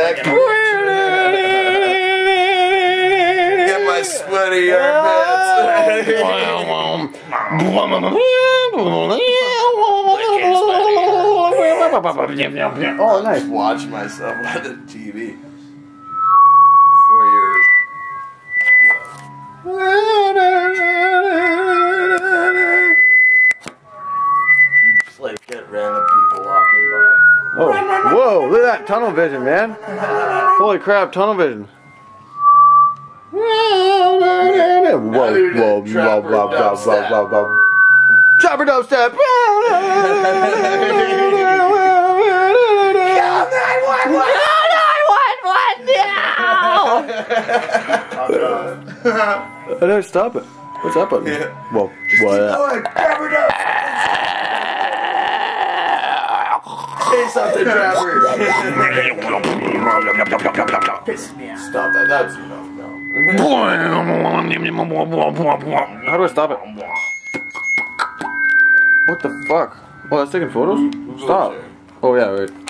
Get my sweaty armpits. Oh, nice. Watch myself on the TV. For your... Just like get random people walking by. Oh, whoa, look at that tunnel vision, man. Holy crap, tunnel vision. Whoa, whoa, blah, blah, blah, blah, blah, blah. Chopper dubstep. I don't stop it. What's that button? Yeah. Well, just what? keep going. Trapper dubstep. Say something, Trapper. Stop that. That's enough. No. How do I stop it? What the fuck? Oh, that's taking photos? Stop. Oh yeah, wait.